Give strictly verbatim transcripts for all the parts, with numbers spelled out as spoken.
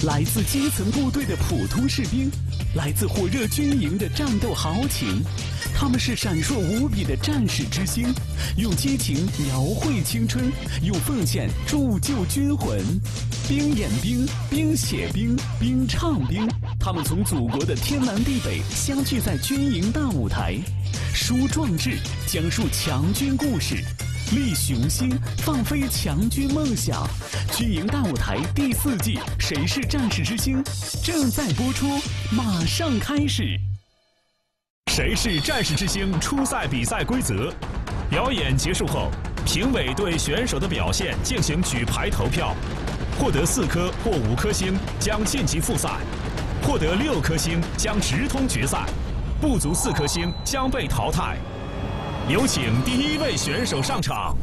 来自基层部队的普通士兵，来自火热军营的战斗豪情。他们是闪烁无比的战士之星，用激情描绘青春，用奉献铸就军魂。兵演兵，兵写兵，兵唱兵，他们从祖国的天南地北相聚在军营大舞台，书壮志，讲述强军故事，立雄心，放飞强军梦想。军营大舞台第四季《谁是战士之星》正在播出，马上开始。 谁是战士之星初赛比赛规则：表演结束后，评委对选手的表现进行举牌投票，获得四颗或五颗星将晋级复赛，获得六颗星将直通决赛，不足四颗星将被淘汰。有请第一位选手上场。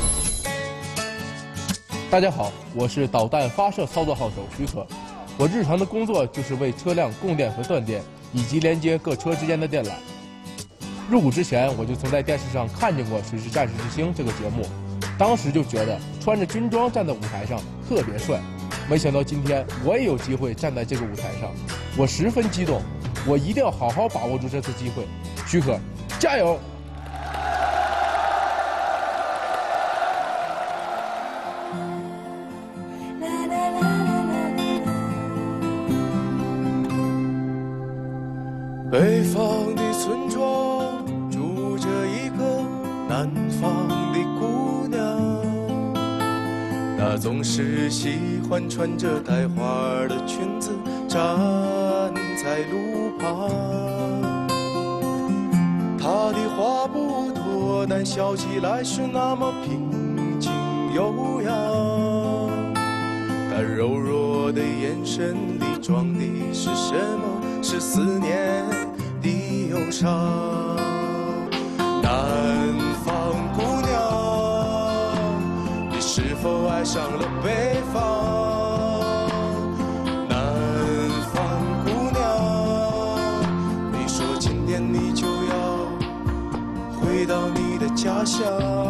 大家好，我是导弹发射操作号手许可。我日常的工作就是为车辆供电和断电，以及连接各车之间的电缆。入伍之前，我就曾在电视上看见过《谁是战士之星》这个节目，当时就觉得穿着军装站在舞台上特别帅。没想到今天我也有机会站在这个舞台上，我十分激动，我一定要好好把握住这次机会。许可，加油！ 北方的村庄住着一个南方的姑娘，她总是喜欢穿着带花的裙子站在路旁。她的话不多，但笑起来是那么平静悠扬。她柔弱的眼神里装的是什么？是思念的忧伤。南方姑娘，你是否爱上了北方？南方姑娘，你说今年你就要回到你的家乡。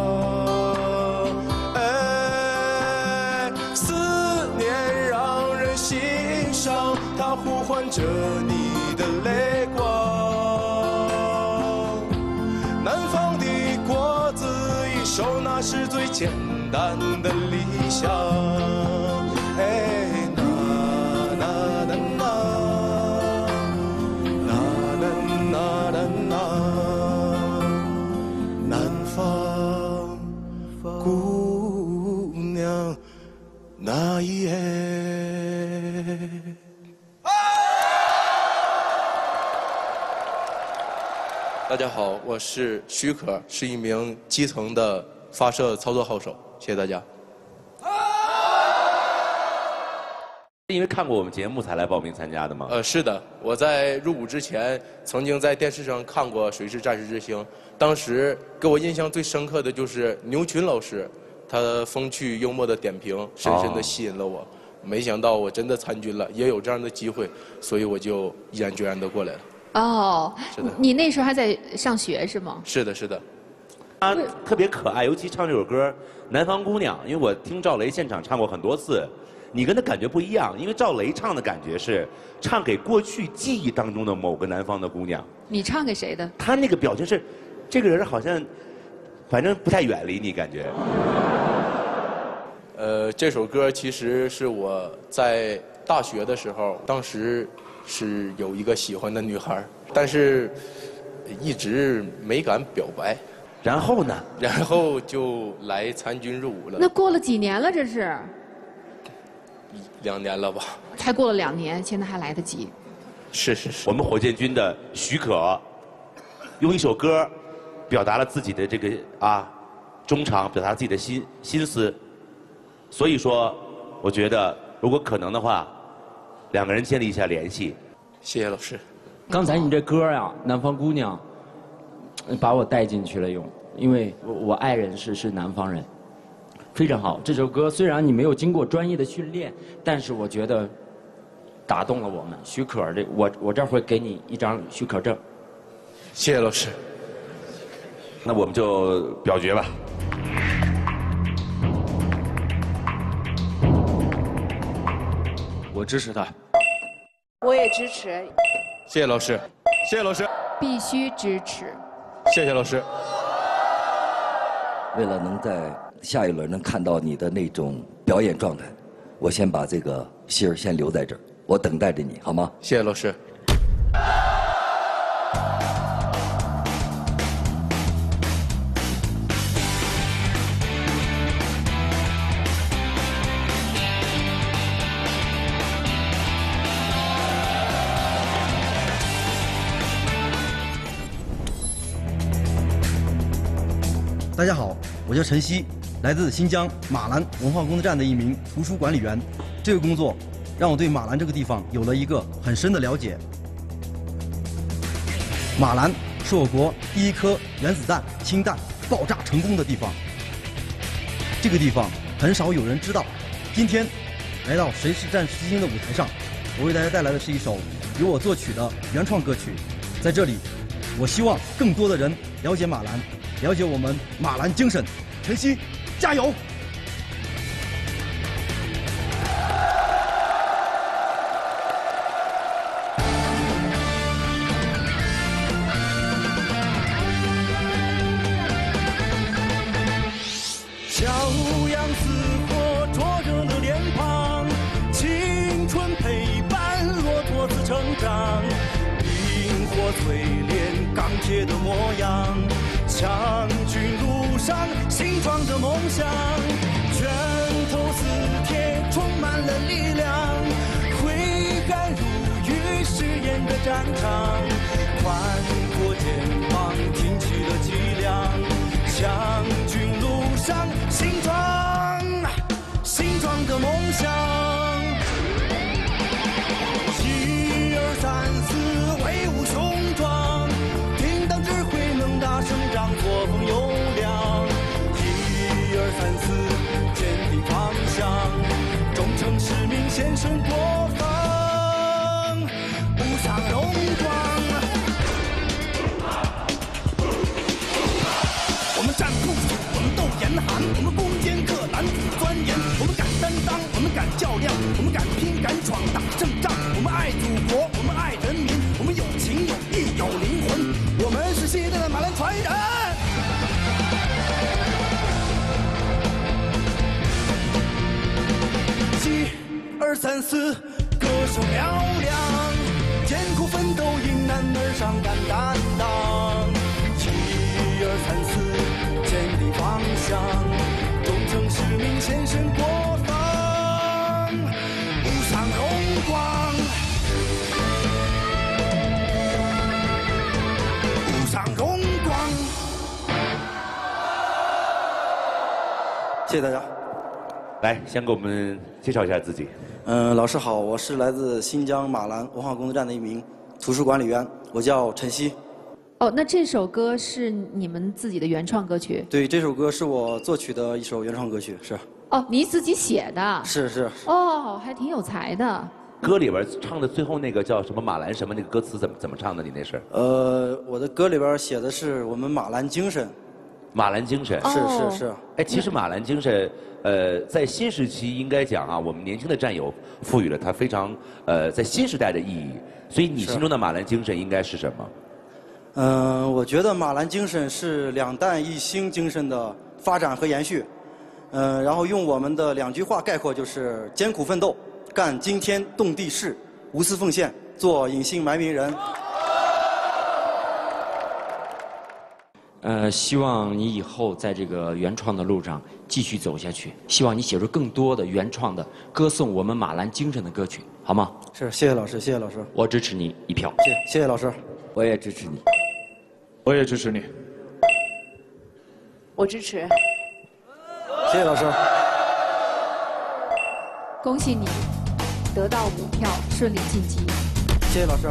哎，思念让人心伤，它呼唤着你的泪光。南方的果子一熟，那是最简单的理想。哎，那那那那那那那那南方姑娘那一夜。大家好，我是许可，是一名基层的发射操作号手，谢谢大家。 因为看过我们节目才来报名参加的吗？ 呃，是的，我在入伍之前曾经在电视上看过《谁是战士之星》，当时给我印象最深刻的就是牛群老师，他风趣幽默的点评深深的吸引了我。哦、没想到我真的参军了，也有这样的机会，所以我就毅然决然的过来了。 哦， 是的， 你那时候还在上学是吗？ 是的，是的。 他特别可爱，尤其唱这首歌《南方姑娘》，因为我听赵雷现场唱过很多次，你跟他感觉不一样，因为赵雷唱的感觉是唱给过去记忆当中的某个南方的姑娘。 你唱给谁的？ 他那个表情是，这个人好像，反正不太远离你感觉。 呃，这首歌其实是我在大学的时候，当时是有一个喜欢的女孩，但是一直没敢表白。 然后呢？ 然后就来参军入伍了。 那过了几年了？这是？ 两年了吧？ 才过了两年，现在还来得及。 是是是。 我们火箭军的许可，用一首歌表达了自己的这个啊衷肠，表达自己的心心思。所以说，我觉得如果可能的话，两个人建立一下联系。 谢谢老师。 刚才你这歌呀，《南方姑娘》，把我带进去了用，因为我我爱人是是南方人，非常好。这首歌虽然你没有经过专业的训练，但是我觉得打动了我们。许可，这我我这会给你一张许可证。 谢谢老师。 那我们就表决吧。我我支持他。 我也支持。 谢谢老师，谢谢老师， 必须支持。 谢谢老师。 为了能在下一轮能看到你的那种表演状态，我先把这个心儿先留在这儿，我等待着你，好吗？ 谢谢老师。 大家好，我叫陈曦，来自新疆马兰文化工作站的一名图书管理员。这个工作让我对马兰这个地方有了一个很深的了解。马兰是我国第一颗原子弹氢弹爆炸成功的地方。这个地方很少有人知道。今天来到《谁是战士之星》的舞台上，我为大家带来的是一首由我作曲的原创歌曲。在这里，我希望更多的人了解马兰，了解我们马兰精神。陈曦，加油！ 骄阳似火灼热了脸庞，青春陪伴骆驼子成长，萤火淬炼钢铁的模样，强军路上心装着梦想，拳头似铁充满了力量，挥汗如雨誓言的战场，宽阔肩膀挺起了脊梁，强军路上心装心装着梦想，一二三四威武雄壮，听当指挥能大声张，作风优良，一二三四坚定方向，忠诚使命献身国防，不丧荣光。我们战不死，我们斗严寒，我们攻坚克难，钻研，我们敢担当，我们敢较量，我们敢拼敢闯打胜仗，我们爱祖国，我们爱人民，我们有情有义有灵魂，我们是新一代的马兰传人。一二三四，歌声嘹亮，艰苦奋斗，迎难而上，敢担当。一二三四，坚定方向，忠诚使命，献身国防，不丧荣光，不丧荣光。 谢谢大家。 来，先给我们介绍一下自己。 嗯，老师好，我是来自新疆马兰文化工作站的一名图书管理员，我叫陈曦。 哦，那这首歌是你们自己的原创歌曲？ 对，这首歌是我作曲的一首原创歌曲，是。 哦，你自己写的？ 是是。 哦，还挺有才的。 歌里边唱的最后那个叫什么马兰什么那个歌词怎么怎么唱的？你那是？ 呃，我的歌里边写的是我们马兰精神。 马兰精神。 是是是。 哎，其实马兰精神，呃，在新时期应该讲啊，我们年轻的战友赋予了它非常呃在新时代的意义。所以你心中的马兰精神应该是什么？ 嗯、呃，我觉得马兰精神是两弹一星精神的发展和延续。嗯、呃，然后用我们的两句话概括就是艰苦奋斗，干惊天动地事，无私奉献，做隐姓埋名人。 呃，希望你以后在这个原创的路上继续走下去。希望你写出更多的原创的歌颂我们马兰精神的歌曲，好吗？ 是，谢谢老师，谢谢老师。 我支持你一票。 谢谢谢老师， 我也支持你。 我也支持你。 我支持。 谢谢老师。 恭喜你得到五票，顺利晋级。 谢谢老师。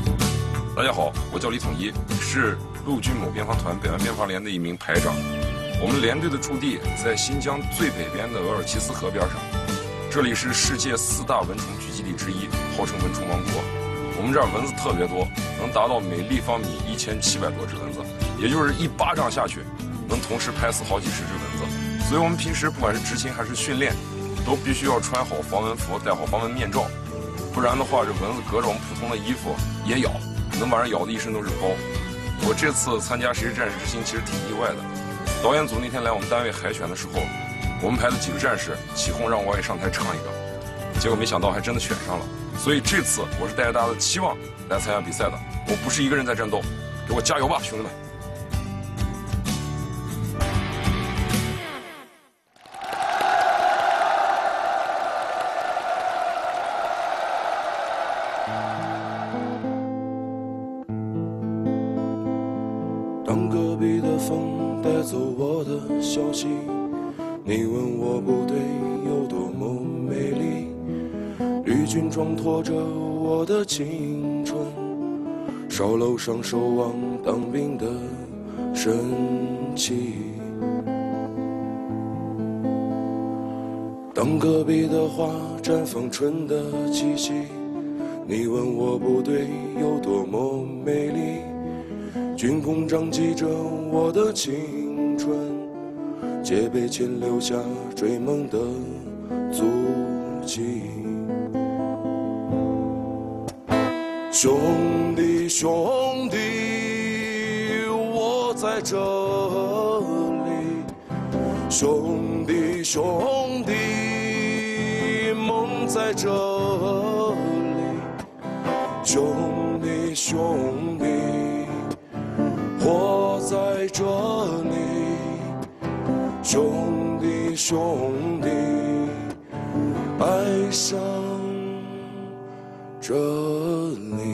大家好，我叫李统一，是陆军某边防团北岸边防连的一名排长。 我们连队的驻地在新疆最北边的额尔齐斯河边上，这里是世界四大蚊虫聚集地之一，号称蚊虫王国。我们这儿蚊子特别多，能达到每立方米一千七百多只蚊子，也就是一巴掌下去，能同时拍死好几十只蚊子。所以我们平时不管是执勤还是训练，都必须要穿好防蚊服，戴好防蚊面罩，不然的话，这蚊子隔着我们普通的衣服也咬，能把人咬得一身都是包。我这次参加《谁是战士之星》其实挺意外的。导演组那天来我们单位海选的时候，我们排了几个战士，起哄让我也上台唱一个，结果没想到还真的选上了。所以这次我是带着大家的期望来参加比赛的，我不是一个人在战斗，给我加油吧，兄弟们！ 当隔壁的风带走我的消息，你问我部队有多么美丽，绿军装拖着我的青春，哨楼上守望当兵的神奇。当隔壁的花绽放春的气息，你问我部队有多么美丽，军功章记着我的青春，戒备前留下追梦的足迹。兄弟兄弟，我在这里，兄弟兄弟，梦在这里，兄弟兄弟，活在这里，兄弟兄弟，爱上这里。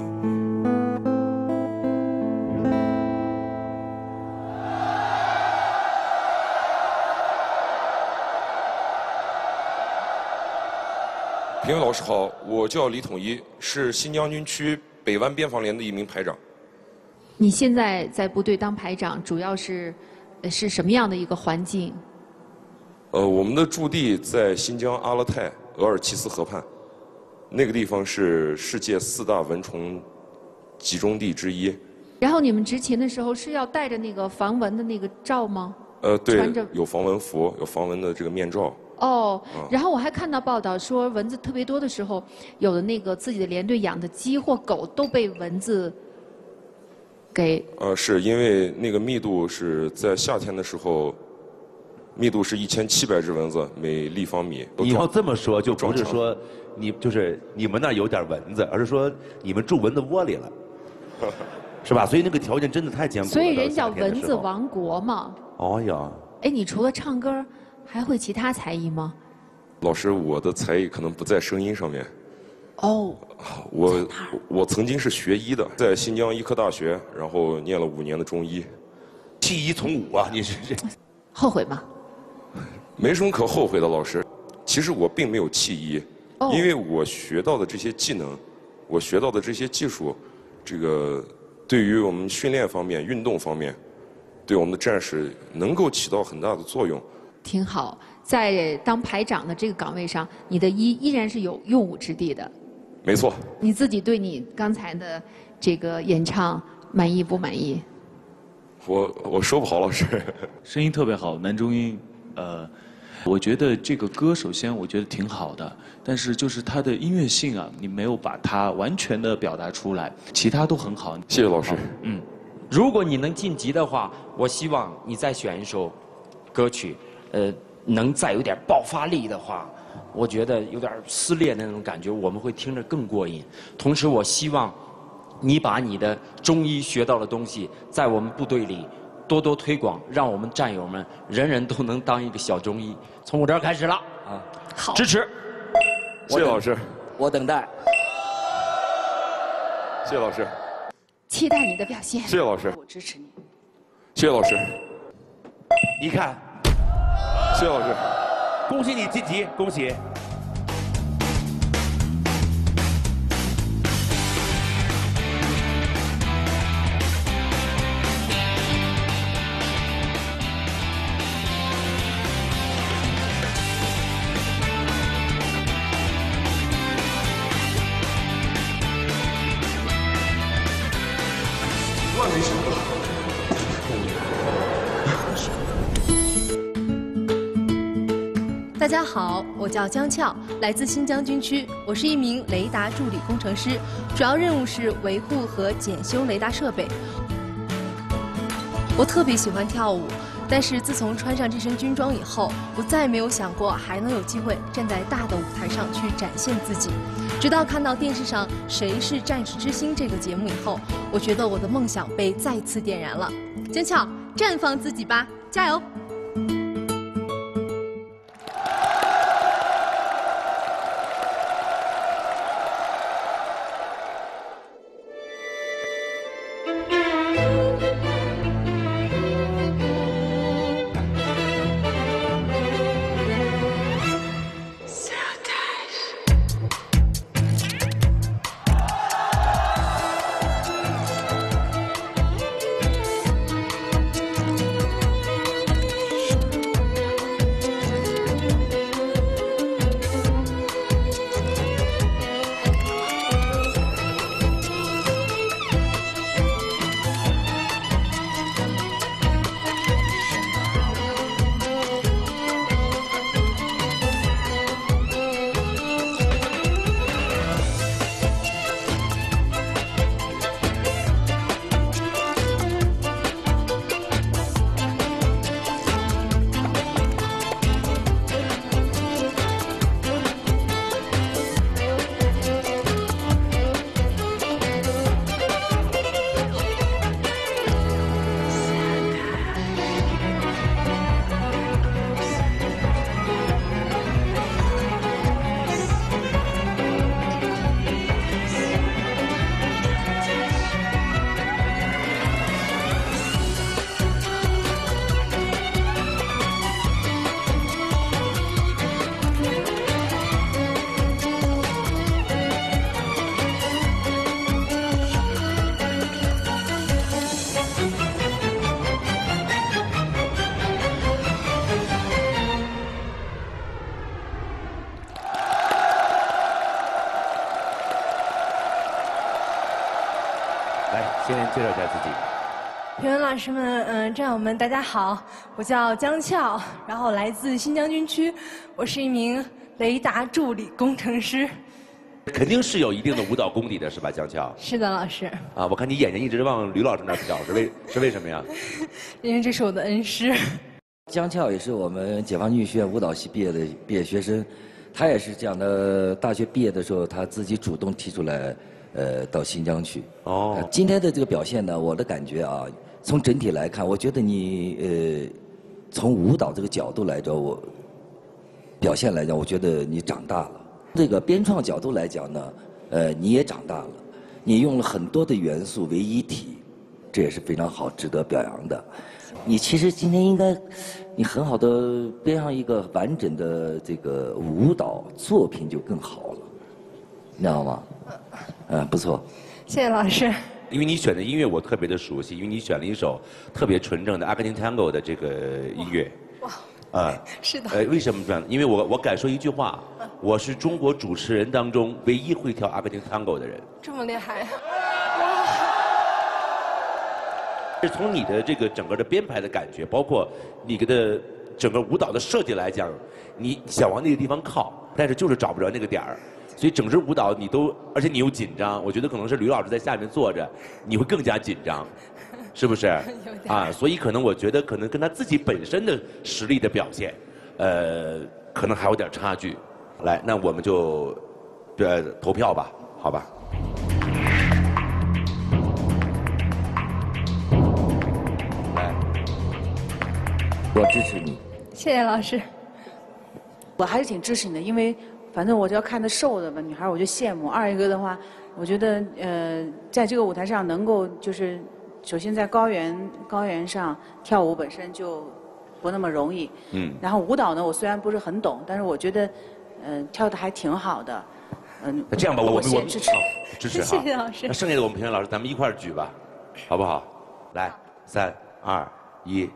评委老师好，我叫李统一，是新疆军区北湾边防连的一名排长。 你现在在部队当排长，主要是呃是什么样的一个环境？ 呃，我们的驻地在新疆阿勒泰额尔齐斯河畔，那个地方是世界四大蚊虫集中地之一。 然后你们执勤的时候是要戴着那个防蚊的那个罩吗？ 呃，对穿着， 有防蚊服，有防蚊的这个面罩。 哦， 啊然后我还看到报道说，蚊子特别多的时候，有的那个自己的连队养的鸡或狗都被蚊子给呃，是因为那个密度是在夏天的时候，密度是一千七百只蚊子每立方米。 你要这么说，就不是说你就是你们那儿有点蚊子，而是说你们住蚊子窝里了，是吧？所以那个条件真的太艰苦了。 所以人叫到夏天的蚊时候。 子王国嘛。 哦呀， 哎，你除了唱歌，还会其他才艺吗？ 老师，我的才艺可能不在声音上面。 哦， 我我曾经是学医的，在新疆医科大学，然后念了五年的中医。 弃医从武啊，你是这？ 后悔吗？ 没什么可后悔的，老师。其实我并没有弃医， 哦因为我学到的这些技能，我学到的这些技术，这个对于我们训练方面、运动方面，对我们的战士能够起到很大的作用。 挺好，在当排长的这个岗位上，你的医依然是有用武之地的。 没错。 你自己对你刚才的这个演唱满意不满意？ 我我说不好，老师。 声音特别好，男中音。呃，我觉得这个歌首先我觉得挺好的，但是就是它的音乐性啊，你没有把它完全的表达出来，其他都很好。 谢谢老师。 嗯，如果你能晋级的话，我希望你再选一首歌曲，呃，能再有点爆发力的话，我觉得有点撕裂的那种感觉，我们会听着更过瘾。同时，我希望你把你的中医学到的东西，在我们部队里多多推广，让我们战友们人人都能当一个小中医。从我这儿开始了啊， 好， 支持。 谢谢老师。 我等待。 谢谢老师。 期待你的表现。 谢谢老师。 我支持你。 谢谢老师。 你看， 谢谢老师。 恭喜你晋级，恭喜。 大家好，我叫江俏，来自新疆军区，我是一名雷达助理工程师，主要任务是维护和检修雷达设备。我特别喜欢跳舞，但是自从穿上这身军装以后，我再也没有想过还能有机会站在大的舞台上去展现自己。直到看到电视上《谁是战士之星》这个节目以后，我觉得我的梦想被再次点燃了。江俏，绽放自己吧，加油！ 先介绍一下自己。 评委老师们，嗯，战友们，大家好，我叫江俏，然后来自新疆军区，我是一名雷达助理工程师。 肯定是有一定的舞蹈功底的，是吧，江俏？ 是的，老师。 啊，我看你眼睛一直往吕老师那儿瞟，是为是为什么呀？ 因为这是我的恩师。 江俏也是我们解放军学院舞蹈系毕业的毕业学生，他也是这样的。大学毕业的时候，他自己主动提出来。 呃，到新疆去。哦、呃，今天的这个表现呢，我的感觉啊，从整体来看，我觉得你呃，从舞蹈这个角度来讲，我表现来讲，我觉得你长大了。这个编创角度来讲呢，呃，你也长大了，你用了很多的元素为一体，这也是非常好，值得表扬的。你其实今天应该，你很好的编上一个完整的这个舞蹈作品就更好了，你知道吗？ 嗯，不错， 谢谢老师。 因为你选的音乐我特别的熟悉，因为你选了一首特别纯正的阿根廷 Tango 的这个音乐。哇！啊， 是的。 呃，为什么这样？因为我我敢说一句话，我是中国主持人当中唯一会跳阿根廷 Tango 的人。 这么厉害！ 是从你的这个整个的编排的感觉，包括你的整个舞蹈的设计来讲，你想往那个地方靠，但是就是找不着那个点儿。 所以整支舞蹈你都，而且你又紧张，我觉得可能是吕老师在下面坐着，你会更加紧张，是不是？啊，所以可能我觉得可能跟他自己本身的实力的表现，呃，可能还有点差距。来，那我们就，呃，投票吧，好吧？来， 我支持你。 谢谢老师。 我还是挺支持你的，因为。 反正我就要看她瘦的吧，女孩我就羡慕。二一个的话，我觉得呃，在这个舞台上能够就是，首先在高原高原上跳舞本身就不那么容易。嗯。然后舞蹈呢，我虽然不是很懂，但是我觉得，嗯、呃，跳的还挺好的。嗯。 那这样吧，我们我们支持， 支持哈。 谢谢老师。 那剩下的我们评委老师，咱们一块儿举吧，好不好？来，三二一。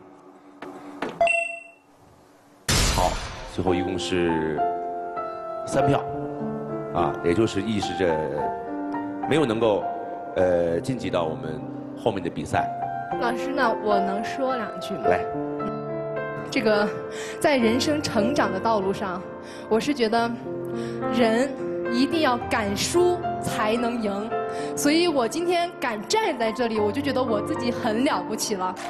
好，最后一共是。 三票，啊，也就是意示着没有能够呃晋级到我们后面的比赛。 老师，那我能说两句吗？ 来， 这个在人生成长的道路上，我是觉得人一定要敢输才能赢，所以我今天敢站在这里，我就觉得我自己很了不起了。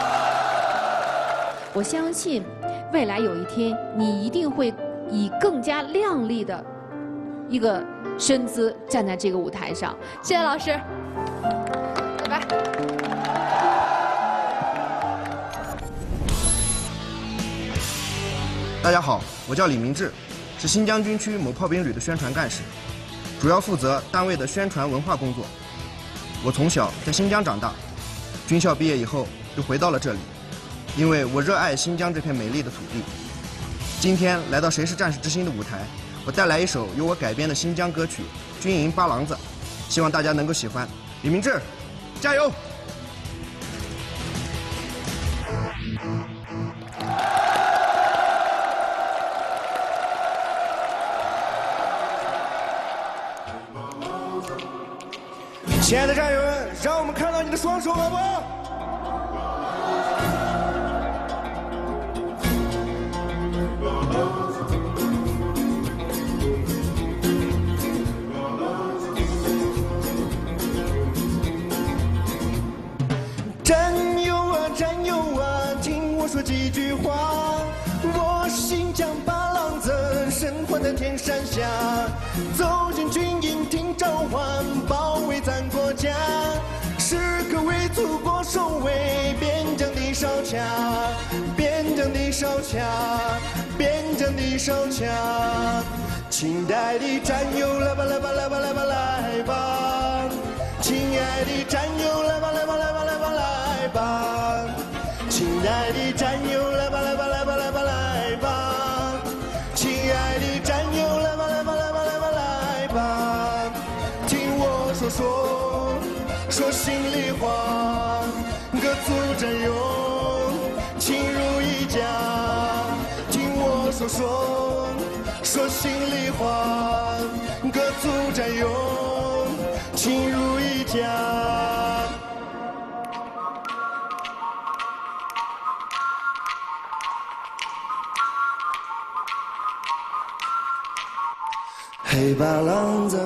我相信，未来有一天，你一定会以更加亮丽的一个身姿站在这个舞台上。 谢谢老师，拜拜。 大家好，我叫李明志，是新疆军区某炮兵旅的宣传干事，主要负责单位的宣传文化工作。我从小在新疆长大，军校毕业以后又回到了这里。因为我热爱新疆这片美丽的土地，今天来到《谁是战士之星》的舞台，我带来一首由我改编的新疆歌曲《军营八郎子》，希望大家能够喜欢。李明志，加油！ 亲爱的战友们，让我们看到你的双手，好不好？战友啊，战友啊，听我说几句话。我是新疆八郎子，生活在天山下，走进军营听召唤，保卫咱国家，时刻为祖国守卫边疆的哨卡，边疆的哨卡，边疆的哨卡。亲爱的战友，来吧来吧来吧来吧来吧，亲爱的战友，来吧来吧来吧来吧来吧，亲爱的战友，来吧来吧来吧来吧来吧，亲爱的战友，来吧来吧来吧来吧来吧，听我说说说心里话，各族战友亲如一家，听我说说说心里话，各族战友亲如一家。黑八郎子，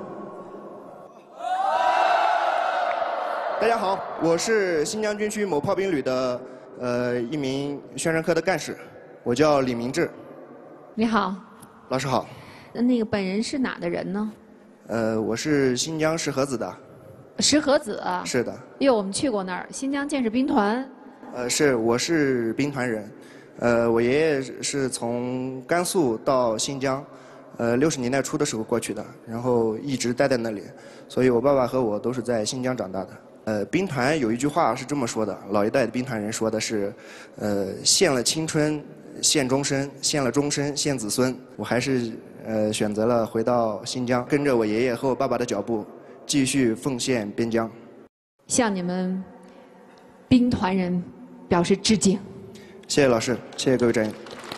大家好，我是新疆军区某炮兵旅的呃一名宣传科的干事，我叫李明志。 你好， 老师好。 那个本人是哪的人呢？ 呃，我是新疆石河子的。 石河子啊？ 是的。 哟，我们去过那儿，新疆建设兵团。 呃，是，我是兵团人。呃，我爷爷是从甘肃到新疆，呃，六十年代初的时候过去的，然后一直待在那里，所以我爸爸和我都是在新疆长大的。呃，兵团有一句话是这么说的，老一代的兵团人说的是，呃，献了青春，献终身，献了终身，献子孙。我还是呃选择了回到新疆，跟着我爷爷和我爸爸的脚步，继续奉献边疆。 向你们兵团人表示致敬。 谢谢老师，谢谢各位战友。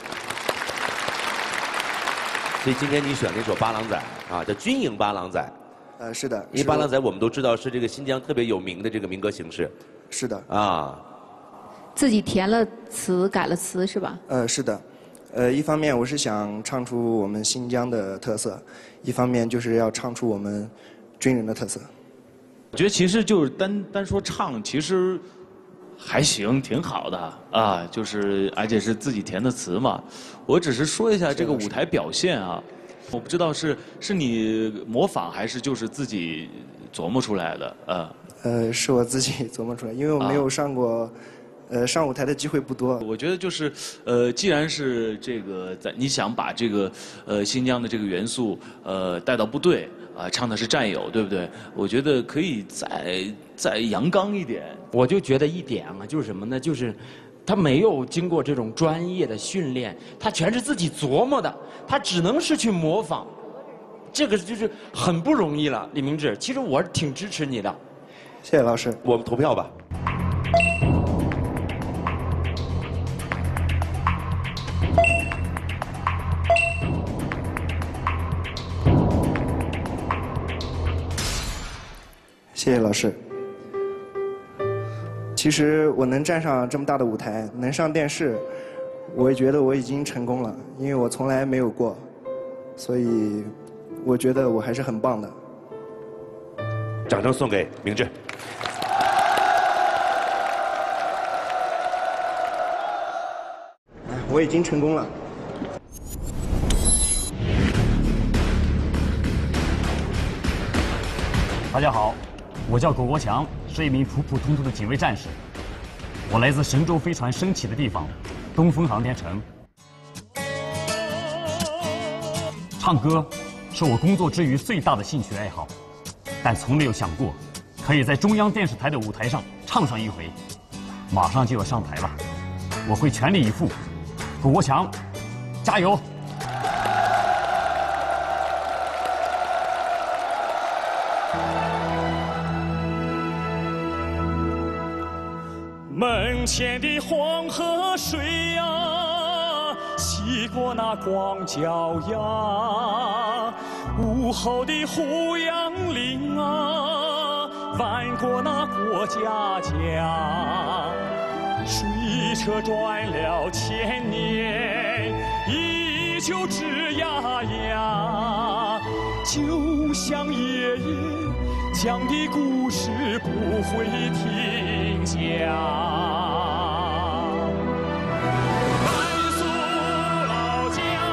所以今天你选了一首八郎仔啊，叫《军营八郎仔》。 呃，是的。 因为八郎仔我们都知道是这个新疆特别有名的这个民歌形式。 是的。 啊。 自己填了词，改了词是吧？ 呃，是的。呃，一方面我是想唱出我们新疆的特色，一方面就是要唱出我们军人的特色。 我觉得其实就是单单说唱，其实还行，挺好的啊，就是而且是自己填的词嘛。我只是说一下这个舞台表现啊，我不知道是是你模仿还是就是自己琢磨出来的啊？ 呃，是我自己琢磨出来，因为我没有上过。啊呃，上舞台的机会不多。 我觉得就是，呃，既然是这个在你想把这个呃新疆的这个元素呃带到部队啊、呃，唱的是战友，对不对？我觉得可以再再阳刚一点。 我就觉得一点啊，就是什么呢？就是他没有经过这种专业的训练，他全是自己琢磨的，他只能是去模仿，这个就是很不容易了。李明志，其实我挺支持你的。 谢谢老师， 我们投票吧。 谢谢老师。其实我能站上这么大的舞台，能上电视， 我也觉得我已经成功了，因为我从来没有过，所以我觉得我还是很棒的。 掌声送给明志。 我已经成功了。 大家好，我叫苟国强，是一名普普通通的警卫战士。我来自神舟飞船升起的地方，东风航天城。唱歌是我工作之余最大的兴趣爱好，但从没有想过可以在中央电视台的舞台上唱上一回。马上就要上台了，我会全力以赴。苟国强，加油！ 门前的黄河水呀，洗过那光脚丫；午后的胡杨林啊，弯过那过家家。水车转了千年，依旧吱呀呀，就像爷爷讲的故事不会停下。甘肃老家，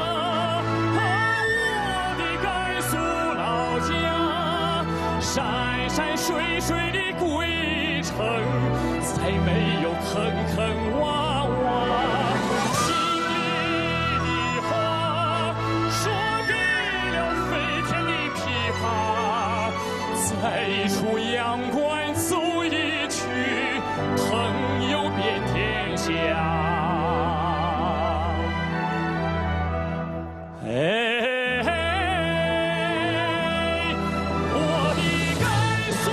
我的甘肃老家，山山水水的归程，再没有坑坑洼洼。心里的话说给了飞天的琵琶，在一处阳关走一曲，朋友遍天下。哎，我的甘肃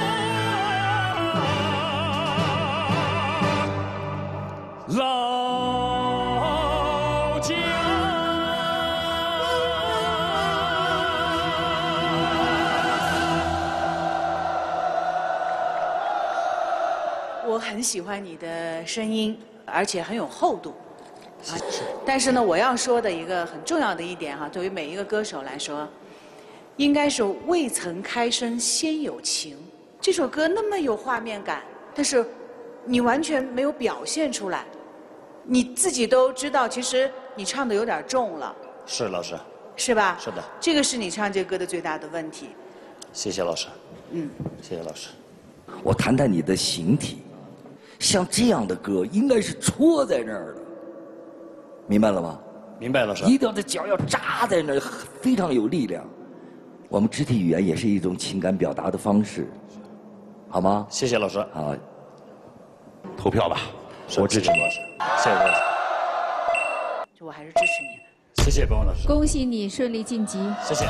老家。 我很喜欢你的声音，而且很有厚度。啊，但是呢，我要说的一个很重要的一点哈，对于每一个歌手来说，应该是未曾开声先有情。这首歌那么有画面感，但是你完全没有表现出来，你自己都知道，其实你唱的有点重了， 是老师， 是吧？ 是的， 这个是你唱这个歌的最大的问题。 谢谢老师， 嗯， 谢谢老师。 我谈谈你的形体，像这样的歌应该是戳在那儿的，明白了吗？ 明白了，老师。 一定要这脚要扎在那儿，非常有力量。我们肢体语言也是一种情感表达的方式，好吗？ 谢谢老师。 好， 投票吧， 我支持老师。谢谢老师。 就我还是支持你的。 谢谢本文老师。 恭喜你顺利晋级。 谢谢。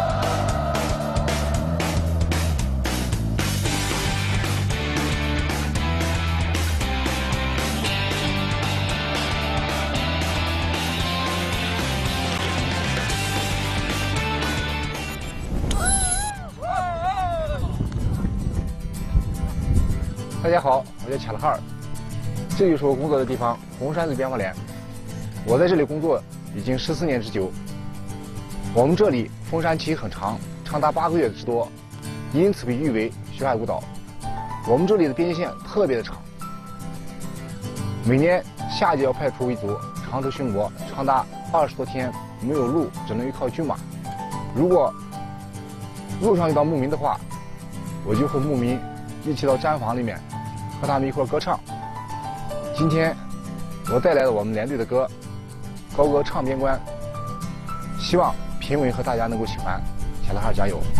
大家好，我叫恰拉哈尔，这就是我工作的地方——红山子边防连。我在这里工作已经十四年之久。我们这里封山期很长，长达八个月之多，因此被誉为血海孤岛。我们这里的边界线特别的长，每年夏季要派出一组长途巡逻，长达二十多天，没有路，只能依靠骏马。如果路上遇到牧民的话，我就和牧民一起到毡房里面，和他们一块歌唱。今天我带来了我们连队的歌《高歌唱边关》，希望评委和大家能够喜欢。恰拉哈尔加油！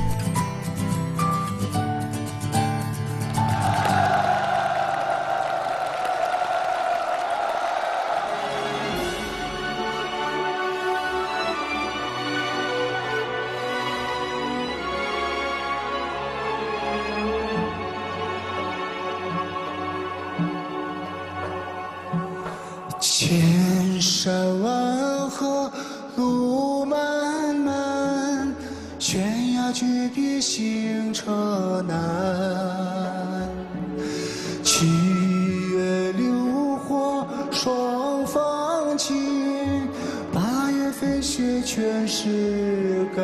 千山万河路漫漫，悬崖绝壁行车难。七月流火双芳情，八月飞雪全是根。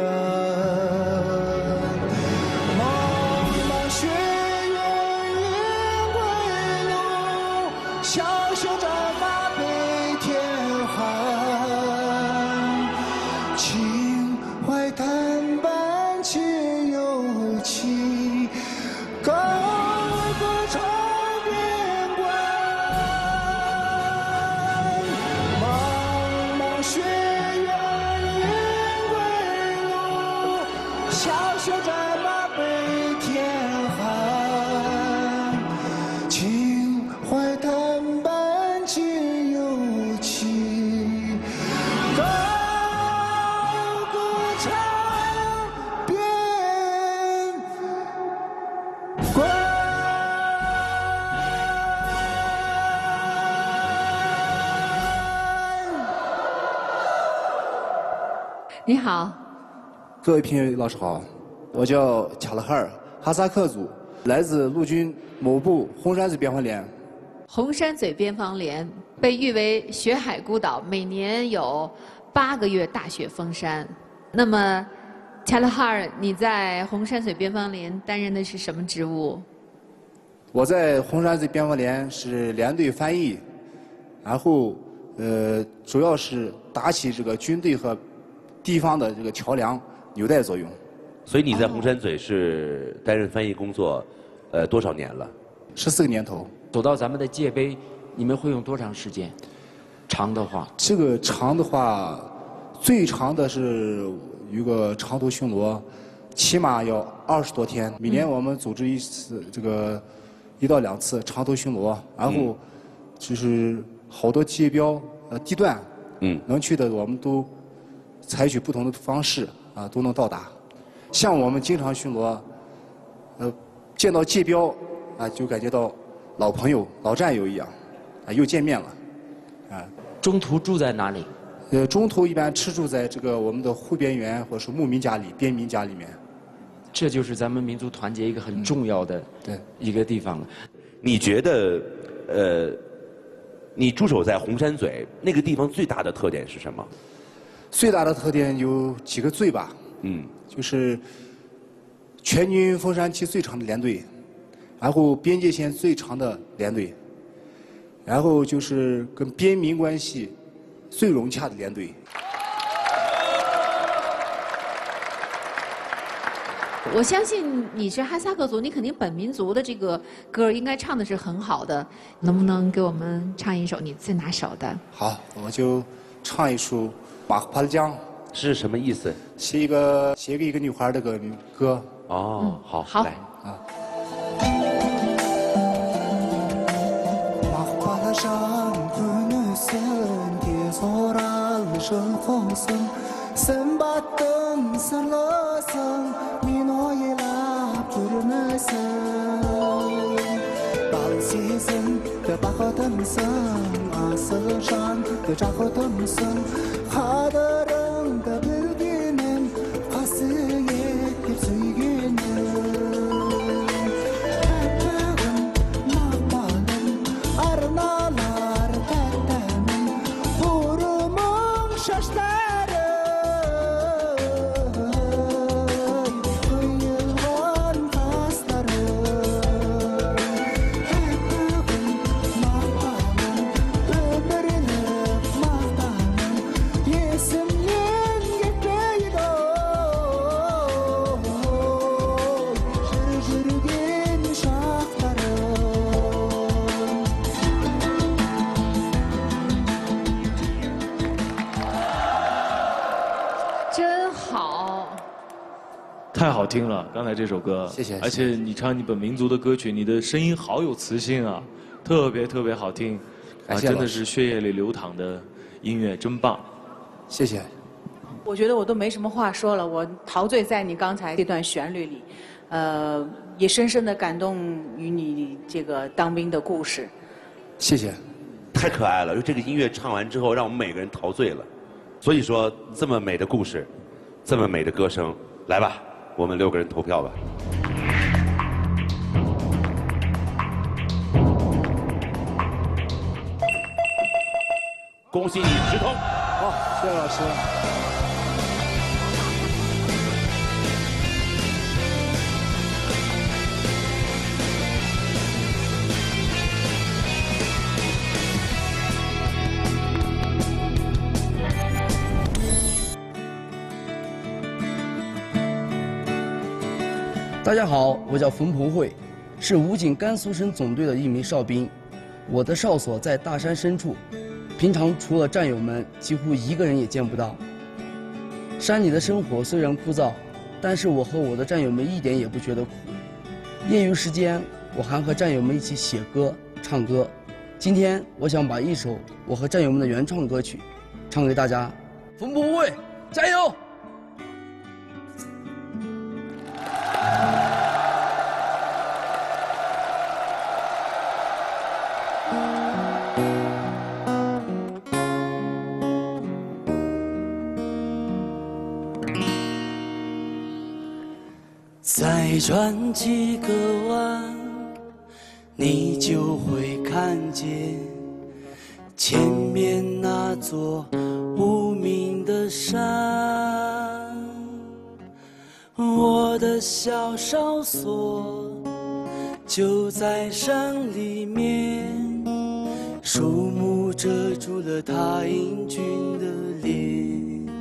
茫茫雪原云归路，小袖战马北天寒。情怀坦白且有情，高歌唱边关。茫茫雪原云归路，小袖战马北天寒。情怀坦白且有情，高歌唱边关。 你好， 各位评委老师好，我叫恰勒哈尔，哈萨克族，来自陆军某部红山嘴边防连。 红山嘴边防连被誉为雪海孤岛，每年有八个月大雪封山。那么，恰勒哈尔，你在红山嘴边防连担任的是什么职务？ 我在红山嘴边防连是连队翻译，然后呃，主要是打起这个军队和地方的这个桥梁纽带作用。 所以你在红山嘴是担任翻译工作，呃，多少年了？ 十四个年头。 走到咱们的界碑，你们会用多长时间？长的话， 这个长的话，最长的是有个长途巡逻，起码要二十多天。每年我们组织一次这个一到两次长途巡逻，然后就是好多界标呃地段， 嗯， 能去的我们都采取不同的方式啊都能到达。像我们经常巡逻，呃，见到界标啊就感觉到老朋友、老战友一样，啊又见面了，啊。 中途住在哪里？ 呃，中途一般吃住在这个我们的护边员或者是牧民家里、边民家里面。 这就是咱们民族团结一个很重要的对一个地方了。 你觉得，呃，你驻守在红山嘴那个地方最大的特点是什么？ 最大的特点有几个最吧， 嗯， 就是全军封山期最长的连队，然后边界线最长的连队，然后就是跟边民关系最融洽的连队。 我相信你是哈萨克族，你肯定本民族的这个歌应该唱的是很好的，能不能给我们唱一首你最拿手的？ 好，我就唱一首《马赫帕勒江》。 是什么意思？ 是一个写给一个女孩的个歌。 哦，好， 好， 来啊。 Sen battın sırlasın, min oyelap durmasın. Balsizin de bakatımsın, asıl şan de cakatımsın. Kadarın da bilginin, kasiyet hep süygünün. Hepim mahbalım, arnalar tertemin. Vurumun şaşlar. 真好， 太好听了！刚才这首歌， 谢谢。 而且你唱你本民族的歌曲，你的声音好有磁性啊，特别特别好听，啊，真的是血液里流淌的音乐，真棒！ 谢谢。 我觉得我都没什么话说了，我陶醉在你刚才这段旋律里，呃，也深深的感动于你这个当兵的故事。 谢谢。 太可爱了！就这个音乐唱完之后，让我们每个人陶醉了。所以说，这么美的故事，这么美的歌声，来吧，我们六个人投票吧。 恭喜你直通。 好，谢谢老师。 大家好，我叫冯鹏慧，是武警甘肃省总队的一名哨兵。我的哨所在大山深处，平常除了战友们，几乎一个人也见不到。山里的生活虽然枯燥，但是我和我的战友们一点也不觉得苦。业余时间，我还和战友们一起写歌、唱歌。今天，我想把一首我和战友们的原创歌曲唱给大家。冯鹏慧，加油！ 再转几个弯，你就会看见前面那座无名的山。我的小哨所就在山里面，树木遮住了他英俊的脸。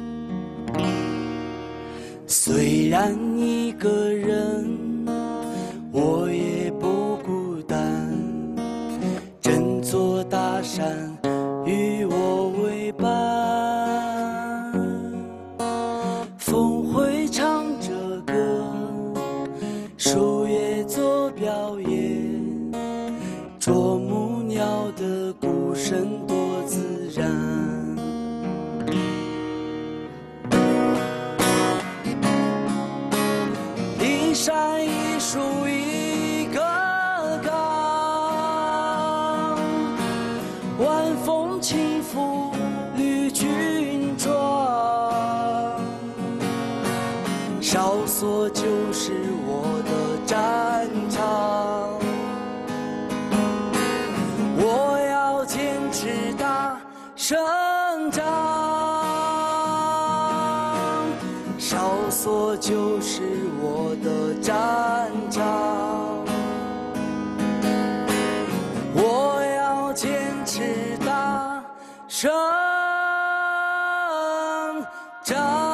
虽然一个人，我也不孤单。整座大山与我为伴，风会唱着歌，树叶做表演，啄木鸟的鼓声多自然。一山一树一个岗，晚风轻拂绿军装。哨所就是我的战场，我要坚持大声唱。哨所就是我的战场，我要坚持大声唱。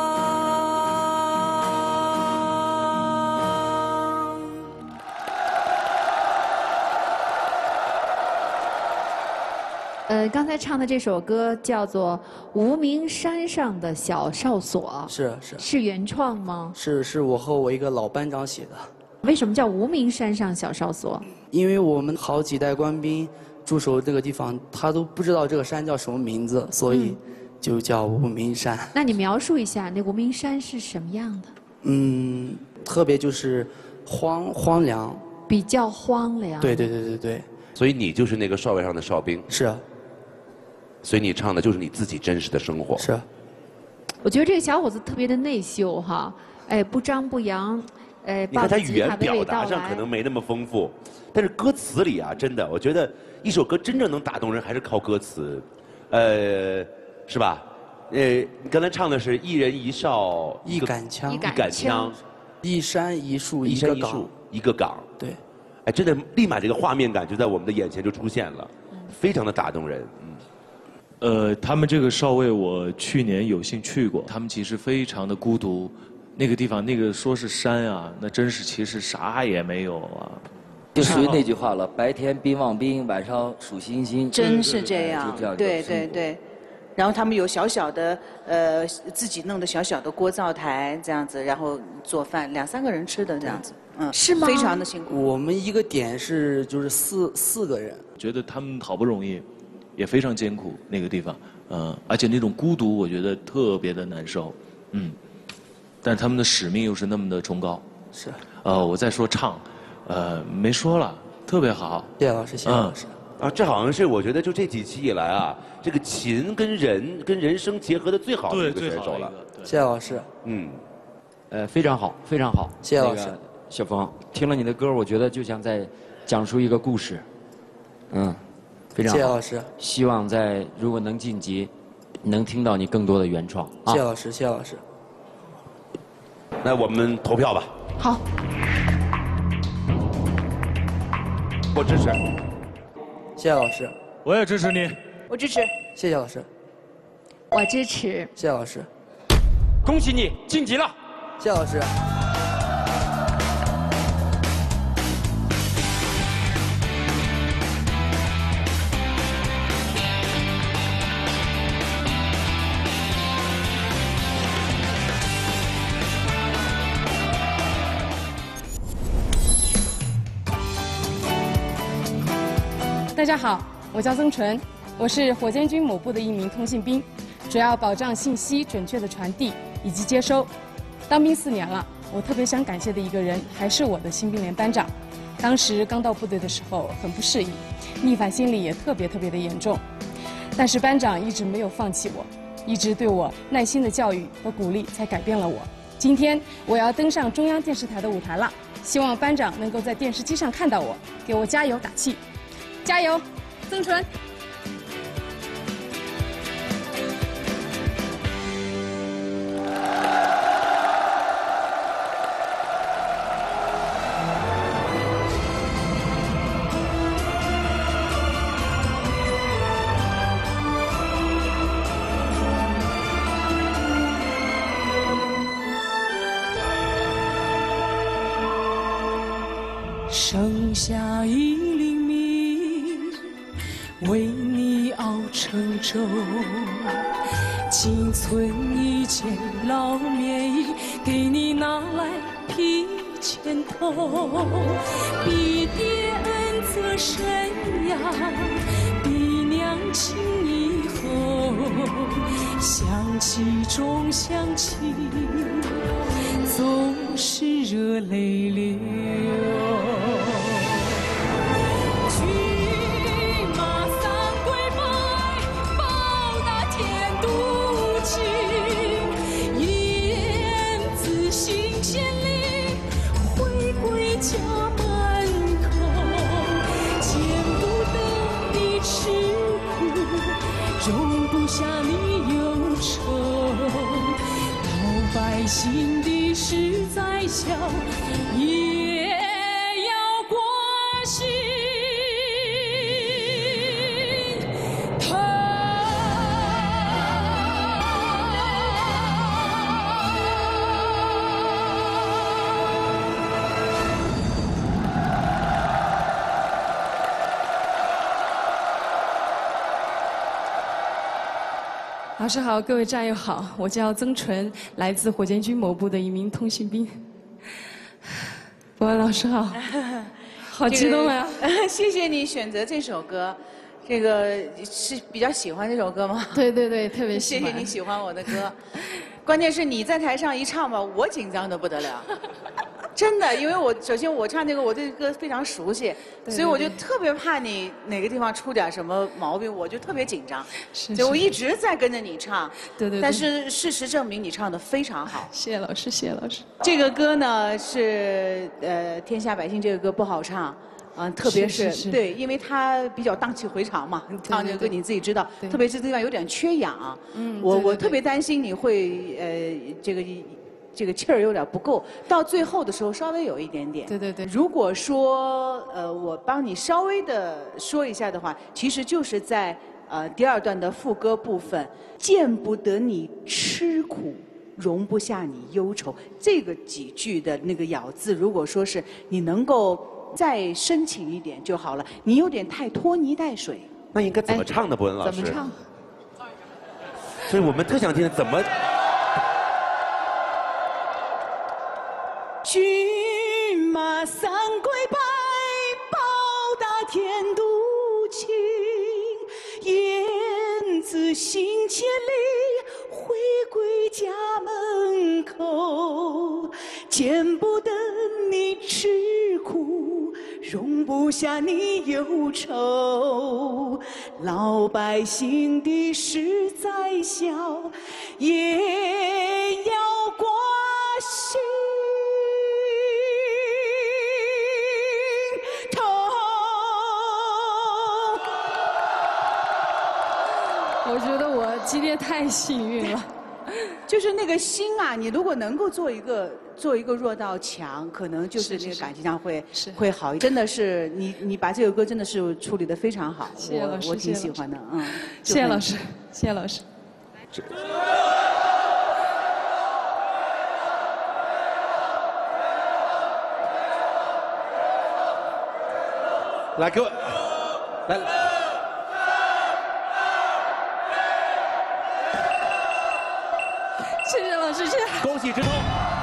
呃，刚才唱的这首歌叫做《无名山上的小哨所》， 是是是原创吗？ 是是我和我一个老班长写的。 为什么叫无名山上小哨所？ 因为我们好几代官兵驻守这个地方，他都不知道这个山叫什么名字，所以就叫无名山。 那你描述一下那无名山是什么样的？ 嗯，特别就是荒荒凉， 比较荒凉。 对对对对对。 所以你就是那个哨位上的哨兵。 是啊。 所以你唱的就是你自己真实的生活。 是啊。 我觉得这个小伙子特别的内秀哈，哎，不张不扬，哎， 你看他语言娓娓表达道来上可能没那么丰富，但是歌词里啊，真的，我觉得一首歌真正能打动人还是靠歌词，呃，是吧？呃，你刚才唱的是一人一哨一杆枪， 一杆枪， 一山一树一一个岗山一树，一个岗。 对， 哎，真的，立马这个画面感就在我们的眼前就出现了，非常的打动人。嗯。 呃，他们这个哨位我去年有幸去过，他们其实非常的孤独，那个地方那个说是山啊，那真是其实啥也没有啊。 就属于那句话了，白天兵望兵，晚上数星星。 真是这样， 就这样对对对。然后他们有小小的呃自己弄的小小的锅灶台这样子，然后做饭，两三个人吃的这样子，嗯， 是吗？ 非常的辛苦。 我们一个点是就是四四个人， 觉得他们好不容易。也非常艰苦那个地方，嗯，而且那种孤独，我觉得特别的难受，嗯，但他们的使命又是那么的崇高， 是， 呃，我再说唱，呃，没说了，特别好， 谢谢老师，谢谢老师， 啊，这好像是我觉得就这几期以来啊，这个琴跟人跟人声结合的最好的一个选手了， 谢谢老师， 嗯， 呃，非常好，非常好， 谢谢老师， 小峰，听了你的歌，我觉得就像在讲述一个故事，嗯。 非常好。 谢谢老师。 希望在如果能晋级，能听到你更多的原创。 谢谢老师，谢谢老师。 那我们投票吧。 好。 我支持。 谢谢老师。 我也支持你。 我支持。 谢谢老师。 我支持。 谢谢老师。 恭喜你晋级了。 谢谢老师。 大家好，我叫曾纯，我是火箭军某部的一名通信兵，主要保障信息准确的传递以及接收。当兵四年了，我特别想感谢的一个人还是我的新兵连班长。当时刚到部队的时候很不适应，逆反心理也特别特别的严重，但是班长一直没有放弃我，一直对我耐心的教育和鼓励，才改变了我。今天我要登上中央电视台的舞台了，希望班长能够在电视机上看到我，给我加油打气。加油，曾纯！ 剩下一粒米，为你熬成粥，仅存一件老棉衣，给你拿来披肩头。比爹恩泽深呀，比娘亲以后，想起终想起，总是热泪流。家门口，见不得你吃苦，容不下你忧愁。老百姓的事再小，也要关心头。 老师好，各位战友好，我叫曾纯，来自火箭军某部的一名通信兵。博文老师好，好激动啊！ 这个、谢谢你选择这首歌，这个是比较喜欢这首歌吗？ 对对对，特别喜欢。 谢谢你喜欢我的歌，关键是你在台上一唱吧，我紧张的不得了。真的，因为我首先我唱这个，我对歌非常熟悉，所以我就特别怕你哪个地方出点什么毛病，我就特别紧张。 是， 所以我一直在跟着你唱。 对对。 但是事实证明你唱的非常好。 谢谢老师，谢谢老师。 这个歌呢是呃《天下百姓》这个歌不好唱。嗯，特别是, 是, 是对，因为它比较荡气回肠嘛，唱这个歌你自己知道，特别是这地方有点缺氧。嗯，我我特别担心你会呃这个这个气儿有点不够，到最后的时候稍微有一点点。 对对对。 如果说呃我帮你稍微的说一下的话，其实就是在呃第二段的副歌部分，见不得你吃苦，容不下你忧愁，这个几句的那个咬字，如果说是你能够再深情一点就好了，你有点太拖泥带水。 那应该怎么唱呢，博文老师？ 怎么唱？ 所以我们特想听怎么。 骏马三归白，报答天妒情。雁字行千里，回归家门口。见不得你吃苦，容不下你忧愁。老百姓的事再小，也要关心头。 我觉得我今天太幸运了。 就是那个心啊，你如果能够做一个做一个弱到强，可能就是那个感情上会会好。真的是你你把这首歌真的是处理得非常好， 谢谢老师， 我我挺喜欢的，嗯。 谢谢老师，谢谢老师。 来，各位，来。 谢谢老师，谢谢。 恭喜直通。